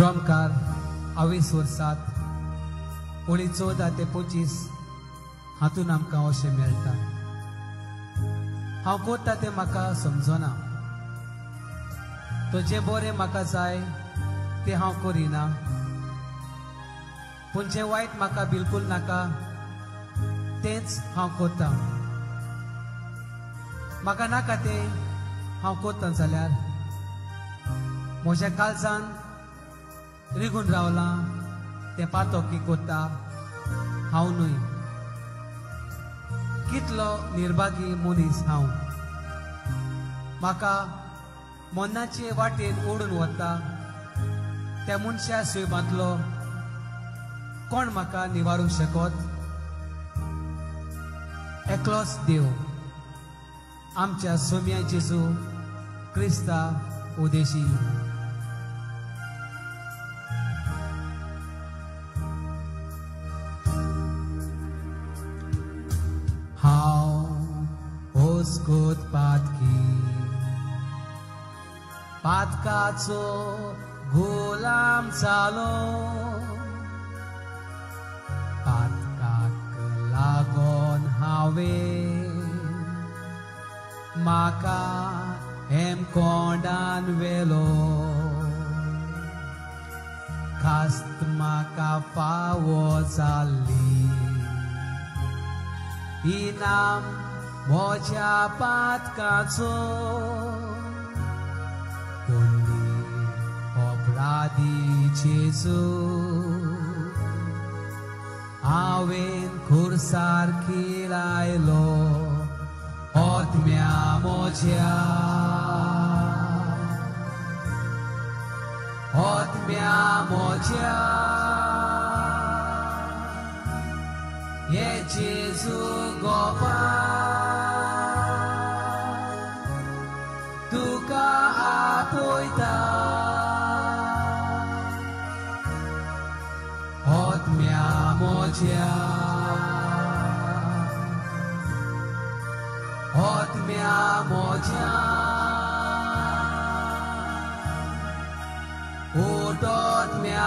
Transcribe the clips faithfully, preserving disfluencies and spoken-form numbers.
ड्रमकार अवीस वर्सात ओळी चौदा ते पंचवीस हातून आमकां अशें मेळटा। हांव कोत्ता तें म्हाका समजना, तो जे बरें म्हाका जाय तें हांव करिना, पूण जें वायट म्हाका बिलकुल नाका तेंच हांव कोत्ता। म्हाका नाका तें हांव कोत्ता जाल्यार म्हज्या काळजान रिगून रावलां तें पातोकी कोत्ता हांव न्हय। कितलो निर्भागी मनीस हांव, म्हाका मनाचे वाटेन ओडून वता त्या मनशा सुयबांतलो कोण म्हाका निवारूंक शकत? एकलोच देव, आमच्या सोम्या जेजू क्रिस्ता उदेशी। हांव ओस्कोत पातकी पातकाचो गुलाम जालो, पातकाक लागोन हांवें म्हाका हेमकोंडान वेलो। खास्त म्हाका फावो जाल्ली इनाम म्हज्या पातकाचो। पुण्य अपराधी जेजू हांवें खुर्सारकी लायलो आत्म्या म्हज्या, आत्म्या म्हज्या। हे जेजू गोपाल तुका आपयता, आत्म्या म्हज्या, आत्म्या म्हज्या। ओट आत्म्या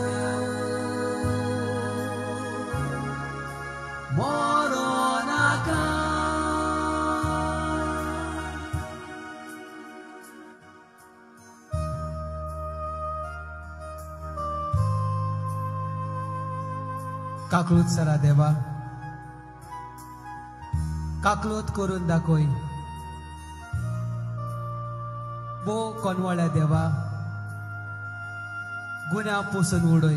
मरो नाका। काकलूत सरा देवा, काकलूत करून दाखय। बो कोनवाळ्या देवा, गुन्या पुसून उडय।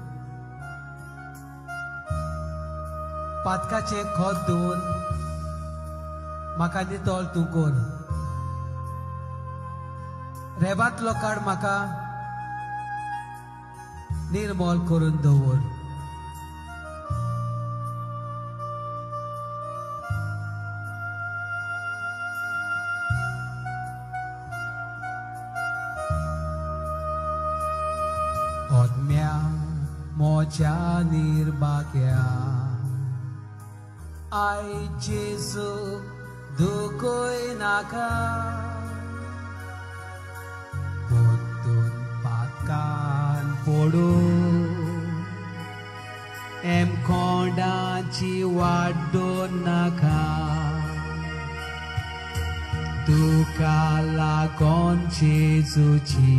पातकाचे खत धुवन म्हाका नितळ तूं कर। रेबांतलो काड म्हाका निर्मल करून दवर। आत्म्या म्हज्या निर्भाग्या, आय जेजू दुखोय नाका। पोत्तून पातकान पडून हेमकोंडाची वाडोन नाका। तुका लागोन जेजूची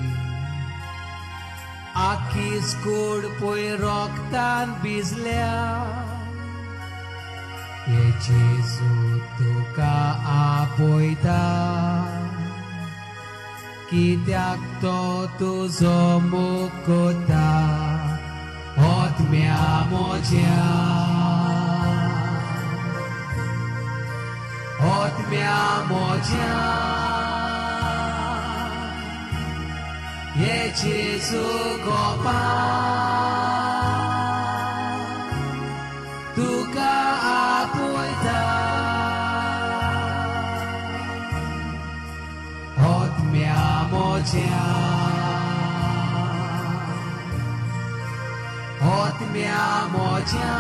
आखीच कूड पळय रोगतान भिजल्या। हे जेजू तुका आपयता, कित्याक तो तुजो मोग कोता। आत्म्या म्हज्या, आत्म्या म्हज्या। हे जेजू गोपाल तुका आपयता, आत्म्या म्हज्या, आत्म्या म्हज्या।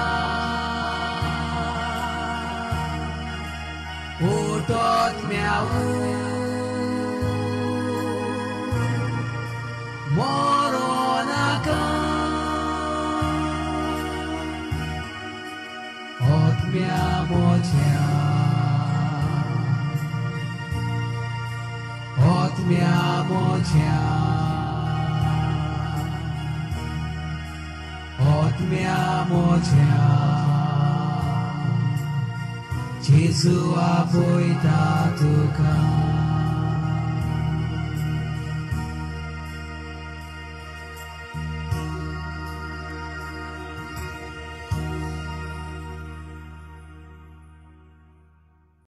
ओट आत्म्या मरो mocia Ot mia mocia Ot mia mocia Giêsu apoy ta tu ka